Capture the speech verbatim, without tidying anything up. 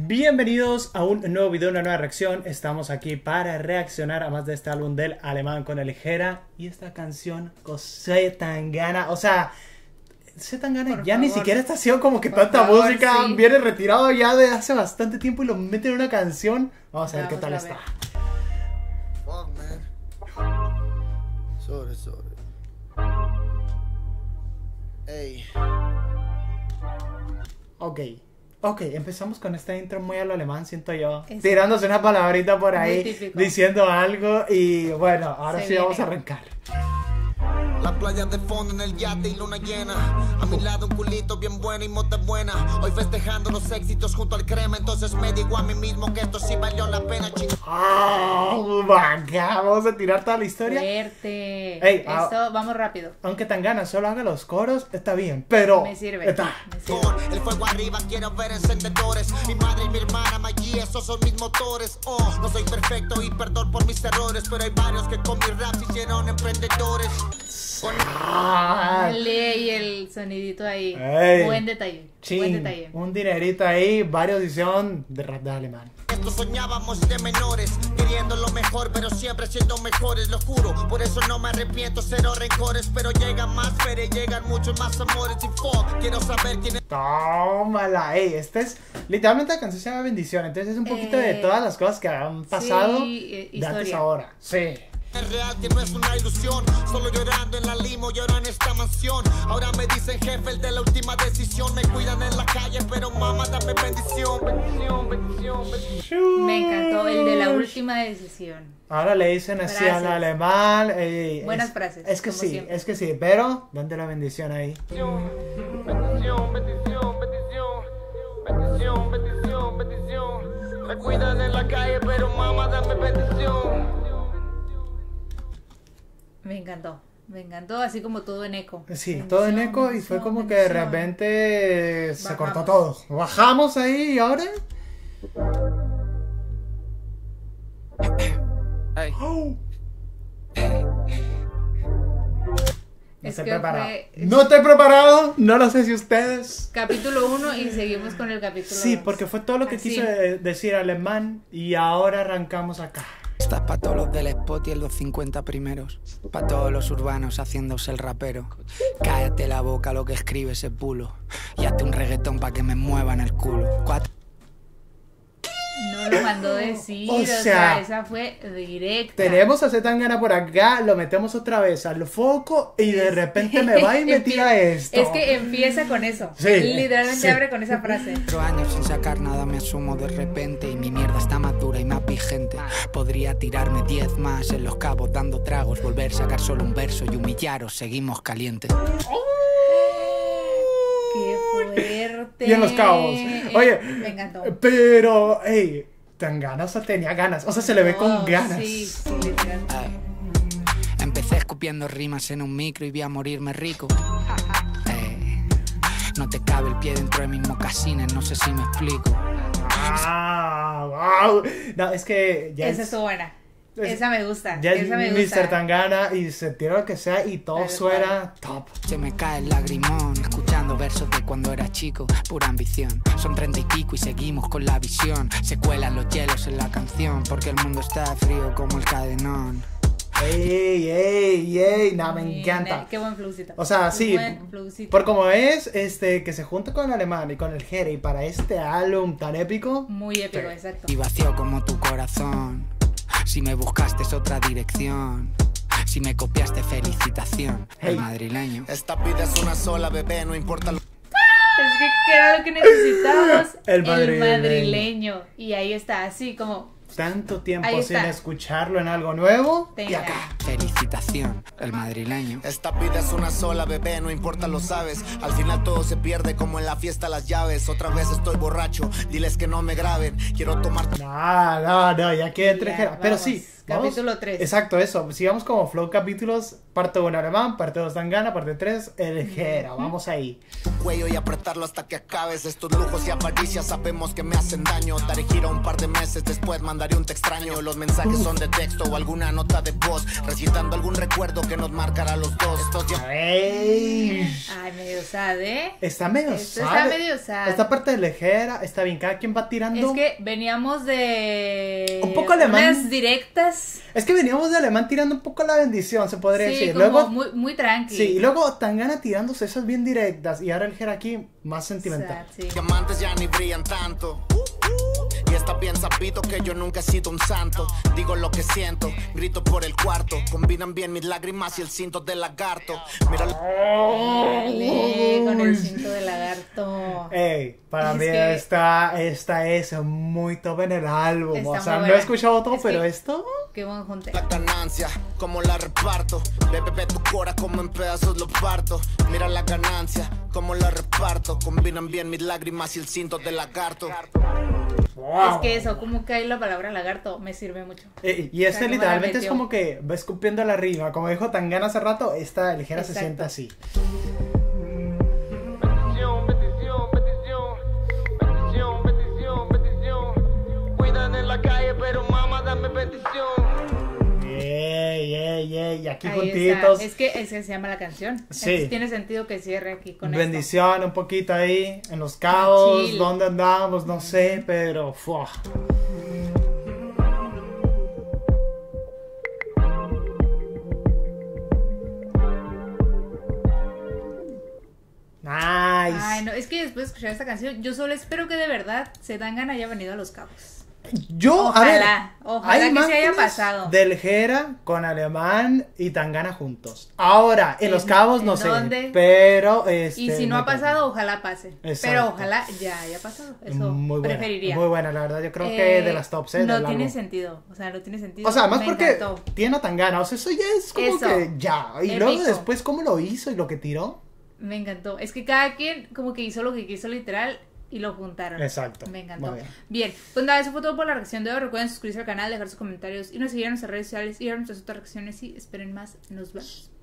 Bienvenidos a un nuevo video, una nueva reacción. Estamos aquí para reaccionar a más de este álbum del Alemán con el Jera. Y esta canción con Zetangana. O sea, Zetangana ya favor. Ni siquiera está haciendo como que Por tanta favor, música. Sí. Viene retirado ya de hace bastante tiempo y lo mete en una canción. Vamos a ver Vamos qué tal está. Fuck, man. Sorry, sorry. Ey. Ok. Ok, empezamos con esta intro muy a lo alemán, siento yo. Exacto. Tirándose una palabrita por ahí, diciendo algo. Y bueno, ahora Se sí viene. Vamos a arrancar. La playa de fondo en el yate y luna llena. A mi lado un culito bien bueno y mota buena. Hoy festejando los éxitos junto al crema. Entonces me digo a mí mismo que esto sí valió la pena, chicos. Oh, vamos a tirar toda la historia. Fuerte. Ey, Esto, ah, vamos rápido. Aunque Tangana solo haga los coros, está bien. Pero me sirve, está. me sirve. El fuego arriba, quiero ver encendedores. Mi madre y mi hermana Maggie, esos son mis motores. Oh, no soy perfecto y perdón por mis errores, pero hay varios que con mi rap se hicieron emprendedores. Ah, Dale, y el sonidito ahí. Ey, buen detalle. Chin, buen detalle. Un dinerito ahí, varios hicieron de rap de alemán. Esto soñábamos de menores, queriendo lo mejor, pero siempre siendo mejores, lo juro. Por eso no me arrepiento, cero rencores. Pero llegan más feria, llegan muchos más amores. Y fuck, quiero saber quién es. Tómala, ey, esta es literalmente la canción se llama Bendición. Entonces es un poquito eh, de todas las cosas que han pasado sí, de antes a ahora. Sí. Es real, que no es una ilusión. Solo llorando en la limo, lloro en esta mansión. Ahora me dicen jefe, el de la última decisión. Me cuidan en la calle, pero mamá, dame bendición. Bendición, bendición, bendición. Me encantó el de la última decisión. Ahora le dicen así al alemán. Ey, Buenas es, frases. Es que sí, siempre. es que sí. Pero, date la bendición ahí. Bendición, bendición, bendición, bendición. Bendición, bendición, bendición. Me cuidan en la calle, pero mamá, dame bendición. Me encantó, me encantó, así como todo en eco. Sí, bendición, todo en eco y fue como que de repente Bajamos. se cortó todo. Bajamos ahí y ahora... Hey. Oh. No es estoy que preparado. Fue... No estoy preparado, no lo sé si ustedes. Capítulo uno y seguimos con el capítulo dos. Sí, porque fue todo lo que así. quiso decir alemán y ahora arrancamos acá. Estás pa' todos los del spot y en los cincuenta primeros. Pa' todos los urbanos haciéndose el rapero. Cállate la boca lo que escribe ese pulo. Y hazte un reggaetón pa' que me muevan el culo. Cuatro. No lo mandó decir, o o sea, sea, esa fue directa. Tenemos a Zetangana por acá, lo metemos otra vez al foco y de repente me va y me tira esto. Es que empieza con eso. Sí, literalmente sí. abre con esa frase. Cuatro años sin sacar nada me asumo de repente. Y mi mierda está más dura y más vigente. Podría tirarme diez más en los cabos dando tragos. Volver a sacar solo un verso y humillaros, seguimos calientes. ¡Qué fuerte! Y en los cabos. Oye, me encantó. Pero, hey, tan ganas o tenía ganas. O sea, se le ve con ganas. Sí, sí, literal. Ay. Empecé escupiendo rimas en un micro y vi a morirme rico. Ay. No te cabe el pie dentro de mis mocasines, no sé si me explico. Ah, wow. No, es que ya Esa es, estuvo buena. es, Esa me gusta. Ya esa es me mister gusta. Tangana y se tira lo que sea y todo Pero suena top. Se me cae el lagrimón escuchando versos de cuando era chico. Pura ambición, son treinta y pico y seguimos con la visión. Se cuelan los hielos en la canción porque el mundo está frío como el cadenón. Ey, ey, ey, no, me encanta. Qué buen flowcito. O sea, Qué sí, buen flowcito. por como es, este, que se junta con el alemán y con el Jera y para este álbum tan épico. Muy épico, sí. exacto. Y vacío como tu corazón. Si me buscaste es otra dirección. Si me copiaste, felicitación. Hey. El madrileño. Esta vida es una sola, bebé, no importa lo... Es que ¿qué era lo que necesitábamos? El madrileño. El madrileño. Y ahí está, así como... Tanto tiempo Ahí sin está. escucharlo en algo nuevo. Tenga. Y acá. Felicitación. El madrileño. Esta vida es una sola, bebé, no importa, lo sabes. Al final todo se pierde como en la fiesta las llaves. Otra vez estoy borracho, diles que no me graben. Quiero tomar... No, no, no, ya que entre Ya, Jera. Pero vamos. sí, Vamos- Capítulo tres. Exacto, eso. Sigamos como flow capítulos. Parte uno alemán, parte dos Tangana, parte tres Eligera. Vamos ahí. Cuello y apretarlo hasta que acabes. Estos lujos y avaricia sabemos que me hacen daño. Daré gira un par de meses, después mandaré un te extraño. Los mensajes son de texto o alguna nota de voz, recitando algún recuerdo que nos marcará a los dos. Estos ya... Ey, Ay, medio sad, ¿eh? está medio Esto sad. está medio sad. Esta parte de Eligera está bien. Cada quien va tirando. Es que veníamos de... Un poco alemán. Unas directas. Es que veníamos de alemán tirando un poco la bendición, se podría Sí, decir. como Luego, muy, muy tranqui. sí, y luego Tangana tirándose esas bien directas. Y ahora Eligera aquí más sentimental. Sad, sí. Diamantes ya ni brillan tanto. Y está bien sabido que yo nunca he sido un santo. Digo lo que siento, grito por el cuarto. Combinan bien mis lágrimas y el cinto del lagarto. Mira Dale, con el cinto de lagarto. Ey, para Es mí que- esta, esta es muy top en el álbum. Está O muy sea, no buena. he escuchado todo, Es pero que- esto... Qué buen junte. la ganancia, como la reparto. Bebe, ve tu cora como en pedazos lo parto. Mira la ganancia, como la reparto. Combinan bien mis lágrimas y el cinto del lagarto. Wow. Es que eso, como que hay la palabra lagarto, me sirve mucho. Eh, y este O sea, literalmente como es la como que va escupiendo la rima. Como dijo Tangana hace rato, esta Eligera se Exacto. siente así. Bendición, bendición, bendición, bendición, bendición, bendición. Cuidan en la calle, pero mamá, dame bendición. Ey, ey, ey. Y aquí Ahí juntitos. está. Es que, es que se llama la canción. Sí. Entonces tiene sentido que cierre aquí con Bendición un poquito ahí en los cabos, Chill. dónde andamos, no sé, pero fuah. Nice. esto. Ay, no, es que después de escuchar esta canción, yo solo espero que de verdad Zetangana haya venido a Los Cabos. Yo, Ojalá, a ver, ojalá hay que se imágenes haya pasado. de Eligera con Alemán y Tangana juntos. Ahora, en ¿En- Los Cabos no en sé, dónde? pero este, Y si no me ha pasado, ojalá pase. Exacto. Pero ojalá ya haya pasado. Eso muy buena, preferiría. muy buena, la verdad. Yo creo que Eh, de las tops, eh, No del tiene álbum. sentido. O sea, no tiene sentido. O sea, además Me porque encantó. tiene a Tangana, o sea, eso ya es como Eso. que ya. Y luego Épico. después cómo lo hizo y lo que tiró. Me encantó. Es que cada quien como que hizo lo que quiso literal y lo juntaron. Exacto. Me encantó. Muy bien. Bien, pues nada, eso fue todo por la reacción de hoy. Recuerden suscribirse al canal, dejar sus comentarios y nos seguir en nuestras redes sociales y ver nuestras otras reacciones y esperen más. Nos vemos.